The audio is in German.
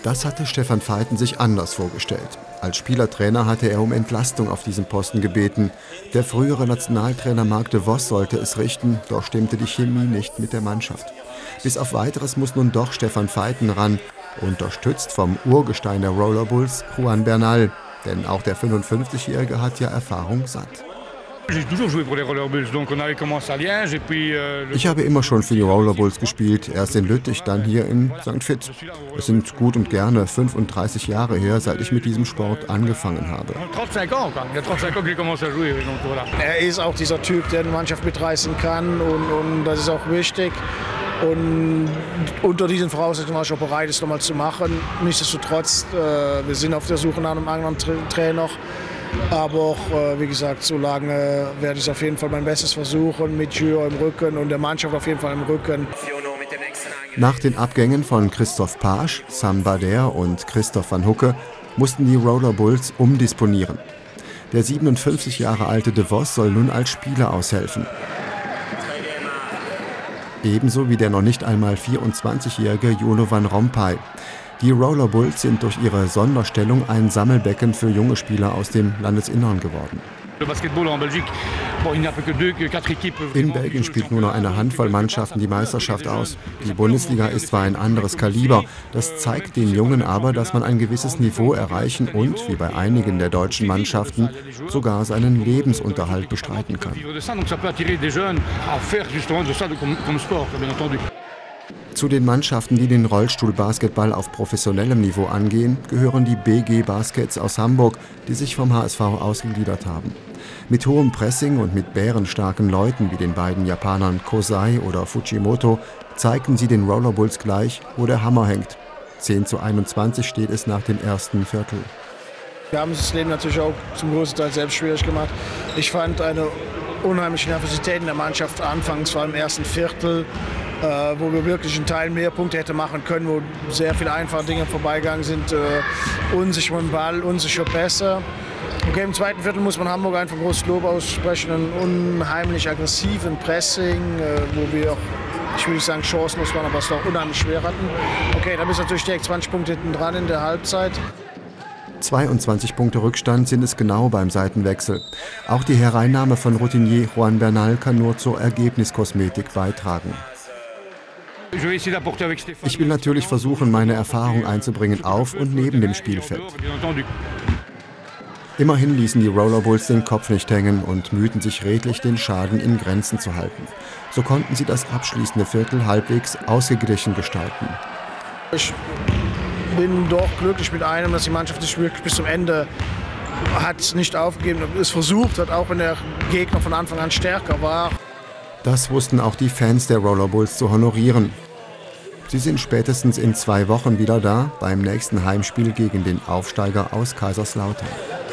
Das hatte Stefan Veiten sich anders vorgestellt. Als Spielertrainer hatte er um Entlastung auf diesem Posten gebeten. Der frühere Nationaltrainer Marc de Vos sollte es richten, doch stimmte die Chemie nicht mit der Mannschaft. Bis auf Weiteres muss nun doch Stefan Veiten ran, unterstützt vom Urgestein der Rollerbulls, Juan Bernal. Denn auch der 55-Jährige hat ja Erfahrung satt. Ich habe immer schon für die Rollerbulls gespielt, erst in Lüttich, dann hier in St. Vith. Es sind gut und gerne 35 Jahre her, seit ich mit diesem Sport angefangen habe. Er ist auch dieser Typ, der die Mannschaft mitreißen kann und das ist auch wichtig. Und unter diesen Voraussetzungen war ich auch bereit, es nochmal zu machen. Nichtsdestotrotz, wir sind auf der Suche nach einem anderen Trainer. Aber auch, wie gesagt, so lange werde ich auf jeden Fall mein Bestes versuchen, mit Gio im Rücken und der Mannschaft auf jeden Fall im Rücken. Nach den Abgängen von Christoph Paasch, Sam Bader und Christoph van Hucke mussten die Rollerbulls umdisponieren. Der 57 Jahre alte de Vos soll nun als Spieler aushelfen. Ebenso wie der noch nicht einmal 24-jährige Jono van Rompuy. Die Rollerbulls sind durch ihre Sonderstellung ein Sammelbecken für junge Spieler aus dem Landesinnern geworden. In Belgien spielt nur noch eine Handvoll Mannschaften die Meisterschaft aus. Die Bundesliga ist zwar ein anderes Kaliber, das zeigt den Jungen aber, dass man ein gewisses Niveau erreichen und, wie bei einigen der deutschen Mannschaften, sogar seinen Lebensunterhalt bestreiten kann. Zu den Mannschaften, die den Rollstuhlbasketball auf professionellem Niveau angehen, gehören die BG Baskets aus Hamburg, die sich vom HSV ausgegliedert haben. Mit hohem Pressing und mit bärenstarken Leuten wie den beiden Japanern Kosei oder Fujimoto zeigten sie den Rollerbulls gleich, wo der Hammer hängt. 10:21 steht es nach dem ersten Viertel. Wir haben das Leben natürlich auch zum großen Teil selbst schwierig gemacht. Ich fand eine unheimliche Nervosität in der Mannschaft anfangs, vor allem im ersten Viertel, wo wir wirklich in Teilen mehr Punkte hätten machen können, wo sehr viele einfache Dinge vorbeigegangen sind. Unsicher im Ball, unsicher besser. Okay, im zweiten Viertel muss man Hamburg einfach großes Lob aussprechen, einen unheimlich aggressiven Pressing, wo wir auch, ich will nicht sagen chancenlos waren, aber es doch unheimlich schwer hatten. Okay, da bist du natürlich direkt 20 Punkte hinten dran in der Halbzeit. 22 Punkte Rückstand sind es genau beim Seitenwechsel. Auch die Hereinnahme von Routinier Juan Bernal kann nur zur Ergebniskosmetik beitragen. Ich will natürlich versuchen, meine Erfahrung einzubringen auf und neben dem Spielfeld. Immerhin ließen die Rollerbulls den Kopf nicht hängen und mühten sich redlich, den Schaden in Grenzen zu halten. So konnten sie das abschließende Viertel halbwegs ausgeglichen gestalten. Ich bin doch glücklich mit einem, dass die Mannschaft sich wirklich bis zum Ende hat nicht aufgegeben, es versucht hat, auch wenn der Gegner von Anfang an stärker war. Das wussten auch die Fans der Rollerbulls zu honorieren. Sie sind spätestens in 2 Wochen wieder da, beim nächsten Heimspiel gegen den Aufsteiger aus Kaiserslautern.